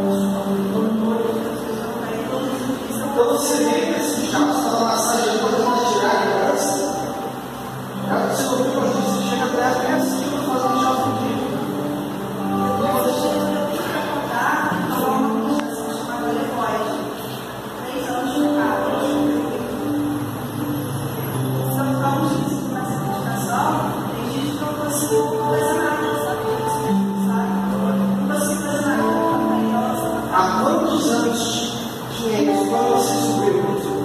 Então você vê que esses carros estão massageando quando vão tirar a criança. Você não viu onde você chega até assim para fazer um chá fudido. Quando eu tive para contar, falou uma coisa chamada Levoide. 3 anos de casa. São calmos de medicação. Tem gente que não conseguiu fazer nada, sabe? Não conseguiu fazer nada. Há quantos anos tinha isso? Quando você se pergunta?